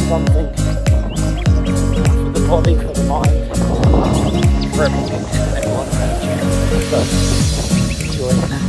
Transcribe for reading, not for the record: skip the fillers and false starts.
something for the body, for the mind, for everything and everyone around you. So, enjoy it.